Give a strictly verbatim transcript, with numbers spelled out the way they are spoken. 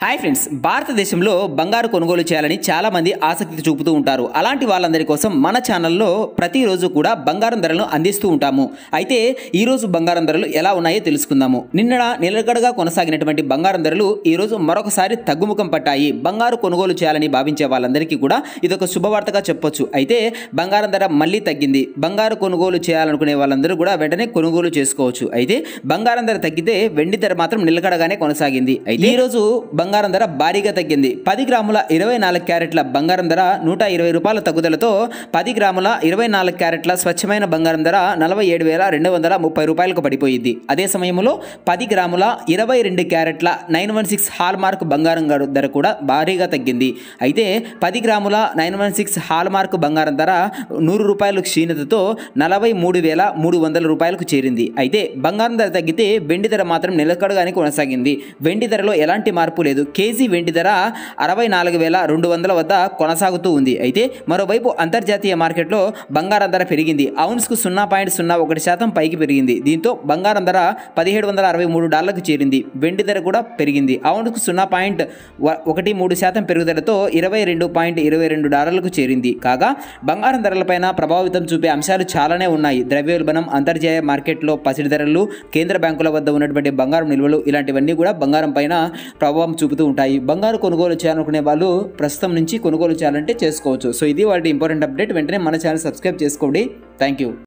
Hi friends, భారతదేశంలో బంగారు కొనుగోలు చేయాలని చాలా మంది ఆసక్తి చూపుతూ ఉంటారు. అలాంటి వాళ్ళందరి కోసం మన ఛానల్లో ప్రతిరోజు కూడా బంగారం ధరలను అందిస్తూ ఉంటాము. అయితే ఈ రోజు బంగారం ధరలు ఎలా ఉన్నాయో తెలుసుకుందాము. నిన్న నిలకడగా కొనసాగినటువంటి బంగారం ధరలు ఈ రోజు మరొకసారి తగ్గుముఖం పట్టాయి. బంగారు కొనుగోలు చేయాలని భావించే వాళ్ళందరికీ కూడా ఇదొక శుభవార్తగా చెప్పొచ్చు. అయితే బంగారం ధర మళ్ళీ తగ్గింది. బంగారు కొనుగోలు చేయాలనుకునే వాళ్ళందరూ కూడా వెంటనే కొనుగోలు చేసుకోవచ్చు. అయితే బంగారం ధర తగ్గితే వెండి ధర మాత్రం నిలకడగానే కొనసాగింది. అయితే ఈ రోజు బంగారం ధర భారీగా తగ్గింది. పది గ్రాముల ఇరవై నాలుగు క్యారెట్ల బంగారం ధర నూట ఇరవై రూపాయల తగ్గుదలతో పది గ్రాముల ఇరవై నాలుగు క్యారెట్ల స్వచ్ఛమైన బంగారం ధర నలభై ఏడు వేల రెండు వందల ముప్పై రూపాయలకు పడిపోయింది. అదే సమయంలో పది గ్రాముల ఇరవై రెండు క్యారెట్ల nine one six hallmark బంగారం ధర కూడా భారీగా తగ్గింది. అయితే పది గ్రాముల nine one six hallmark బంగారం ధర నూరు రూపాయల క్షీణతతో నలభై మూడు వేల మూడు వందల రూపాయలకు చేరింది. అయితే బంగారం ధర తగ్గితే వెండి ధర మాత్రం నిలకడగానే కొనసాగింది. వెండి ధరలో ఎలాంటి మార్పు లేదు. కేజీ వెండి ధర అరవై నాలుగు వేల రెండు వందల వద్ద కొనసాగుతూ ఉంది. అయితే మరోవైపు అంతర్జాతీయ మార్కెట్లో బంగారం ధర పెరిగింది. ఔన్స్కు సున్నా పాయింట్ సున్నా ఒకటి శాతం పైకి పెరిగింది. దీంతో బంగారం ధర పదిహేడు వందల అరవై మూడు డాలర్లకు చేరింది. వెండి ధర కూడా పెరిగింది. ఔన్స్కు సున్నా పాయింట్ ఒకటి మూడు శాతం పెరుగుదలతో ఇరవై రెండు పాయింట్ ఇరవై రెండు డాలర్లకు చేరింది. కాగా బంగారం ధరలపైన ప్రభావితం చూపే అంశాలు చాలానే ఉన్నాయి. ద్రవ్యోల్బణం, అంతర్జాతీయ మార్కెట్లో పసిడి ధరలు, కేంద్ర బ్యాంకుల వద్ద ఉన్నటువంటి బంగారం నిల్వలు, ఇలాంటివన్నీ కూడా బంగారం పైన ప్రభావం చూపుతూ ఉంటాయి. బంగారు కొనుగోలు చేయాలనుకునే వాళ్ళు ప్రస్తుతం నుంచి కొనుగోలు చేయాలంటే చేసుకోవచ్చు. సో ఇది వాటి ఇంపార్టెంట్ అప్డేట్. వెంటనే మన ఛానల్ సబ్స్క్రైబ్ చేసుకోండి. Thank you.